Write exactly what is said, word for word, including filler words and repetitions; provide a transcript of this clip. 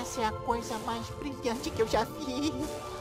Essa é a coisa mais brilhante que eu já vi.